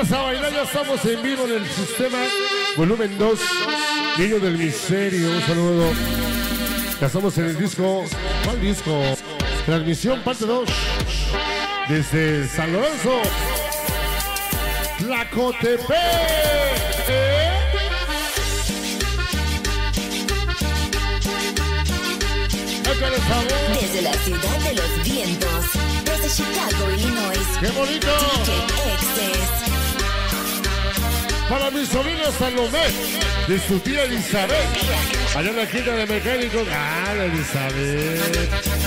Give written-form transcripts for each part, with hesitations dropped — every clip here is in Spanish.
Vamos a bailar, ya estamos en vivo en el sistema volumen 2, Niño del Misterio, un saludo. Ya estamos en el disco, ¿cuál disco? Transmisión parte 2, desde San Lorenzo, Tlacotepec. Desde la ciudad de los vientos, desde Chicago, Illinois. ¡Qué bonito! DJ Excess. Para mi sobrina Salomé, de su tía Elizabeth, allá en la quinta de mecánicos. ¡Ah, la Elizabeth!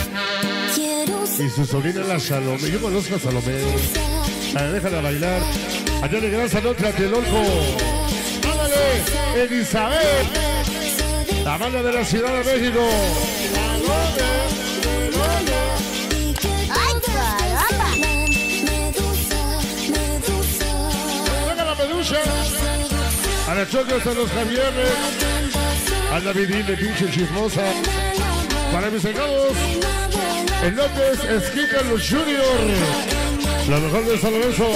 Y su sobrina la Salomé. Yo conozco a Salomé. A ver, déjala bailar. Allá en el Gran Salón Tlatelolco. ¡Ándale! Elizabeth, la banda de la Ciudad de México. ¡Ay, caramba! ¡Venga la Medusa! A la Choco hasta los Javieres. A la Vidín de pinche chismosa. Para mis pecados, el López Esquita los Junior. La mejor de San Lorenzo.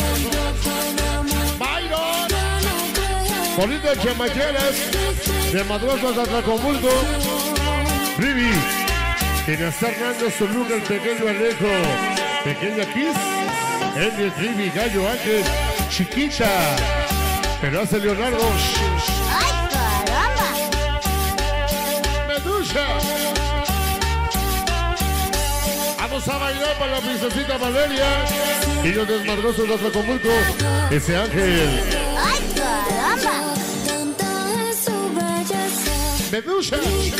Byron. Bonitas chamaqueras. De Madrasas hasta Tlacomulco. Rivi. Inés Hernández, Toluca, el pequeño Alejo. Pequeña Kiss. Henry, Rivi, Gallo Ángel. Chiquita. Pero hace Leonardo. ¡Ay, caramba! Medusa. Vamos a bailar para la princesita Valeria. Y los desmadrosos de Tlacomulco. Ese Ángel. ¡Ay, caramba! Medusa.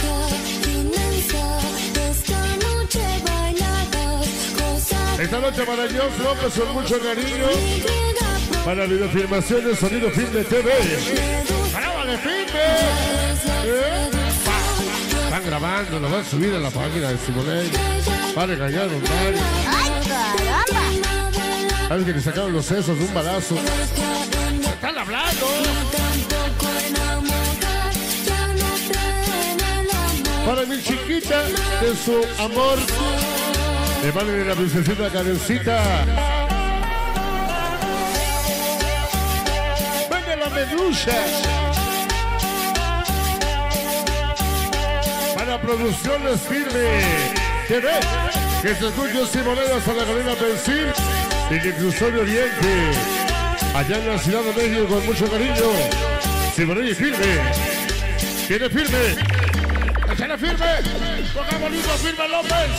Esta noche para Dios López con mucho cariño. Para videofilmación de Sonido Filme TV. ¡Grábale filme! Están grabando, lo van a subir a la página de Simonei. Para engañar, don Mario. ¡Ay, caramba! Sabes que le sacaron los sesos de un balazo. ¡Están hablando! Para mi chiquita de su amor. De madre de la princesita Karencita. ¡Venga la Medusa! Para Producciones Firme TV, que se escucha Simonei hasta la Galera Pensil y que cruzó de Oriente, allá en la Ciudad de México con mucho cariño. Simonei Firme. ¿Tiene firme? ¡Échale firme! ¡Toca bonito, firme López!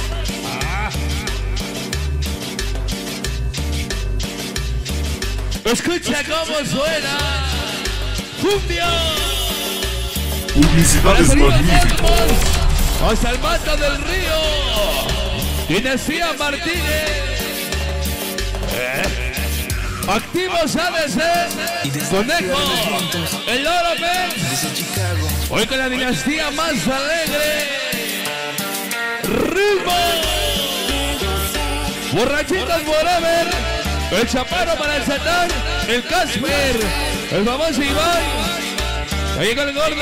Escucha cómo suena. ¡Cumbia! Publicidades magníficas. Hasta el Mata del Río. Dinastía Martínez. Activos ADC. Conejo. El Oro Mens. Hoy con la dinastía más alegre. Ritmo. Borrachitas Forever. El Chaparro para el Satán. El Casper. El famoso Iván. Ahí con el gordo.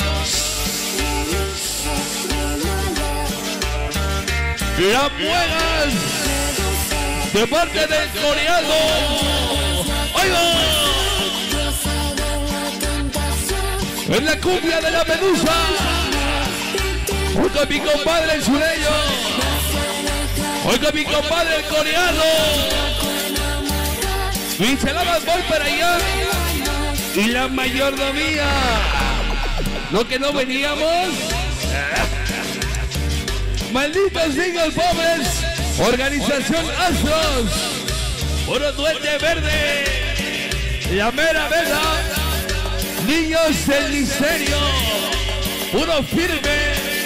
Las buenas de parte del coreano. ¡Oiga! Es la cumbia de la Medusa. Hoy con mi compadre el sureño. Hoy con mi compadre el coreano. Pinceladas voy para allá. Y la mayordomía. ¿No que no veníamos? Malditos niños pobres. Organización Astros. Puro duende verde. La mera verdad. Niños del misterio. Puro firme.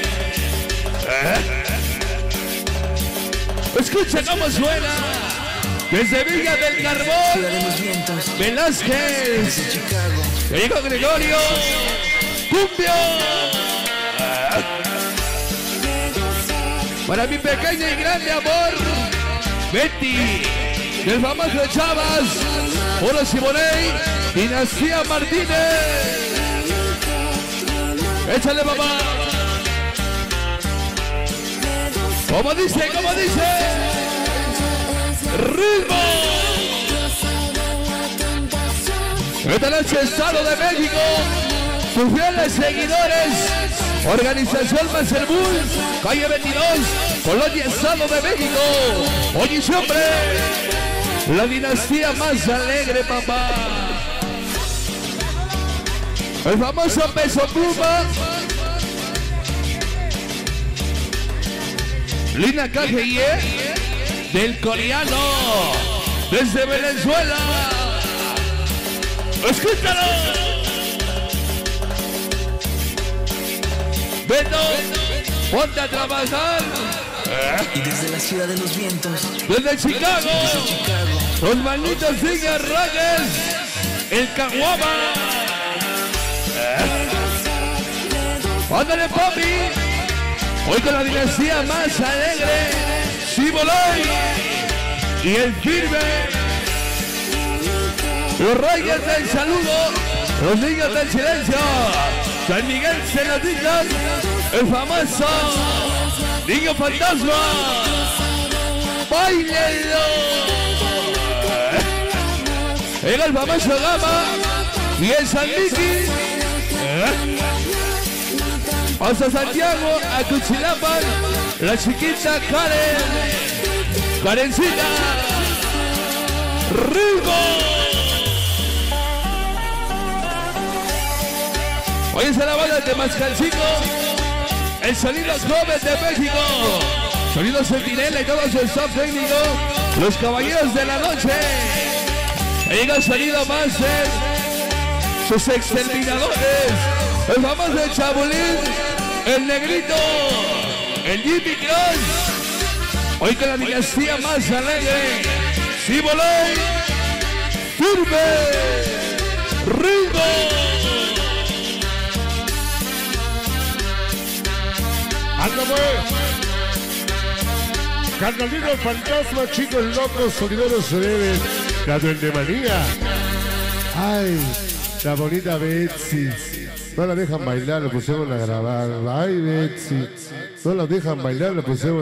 Escucha cómo suena. Desde Villa del Carbón. Velázquez. Diego Gregorio. Cumbia. Para mi pequeña y grande amor, Betty, del famoso Chavas, Oro Simonei, Dinastía Martínez. Échale, papá. ¿Cómo dice? ¿Cómo dice? ¡Ritmo! Esta noche Estado de México, sus fieles seguidores, Organización Mazerbul, calle 22, Colonia Estado de México. Hoy y siempre, la dinastía más alegre, papá. El famoso Peso Pluma, Lina KGIE, del coreano, desde Venezuela. ¡Escúchalo! Beto, ponte a trabajar. Y desde la ciudad de los vientos, Desde Chicago, los malditos Singer Reyes, el Caguama. ¡Ándale, papi! Hoy con la dinastía más alegre, Sibolay y el firme. Los Reyes del saludo, los niños del silencio, San Miguel Cenatitas, el famoso Niño Fantasma. ¡Báilelo! Llega el famoso Gama y el San Miki. Hasta Santiago, a Cuchilapan, la chiquita Karencita, Rigo. Hoy es la banda de Mascalcingo, el sonido joven de México, sonido Sentinela y todo su staff técnico, los caballeros de la noche. Llega el sonido Master, sus exterminadores, el famoso Chabulín, el Negrito, el Jimmy Cross. Hoy con la dinastía más alegre, Sibolay, firme, Ringo. ¡Anda pues! Carnalino el fantasma, chicos locos, sonideros se deben, la duendemanía. Ay, la bonita Betsy. No la dejan bailar, la pusieron a grabar. Ay, Betsy. No la dejan bailar, la pusieron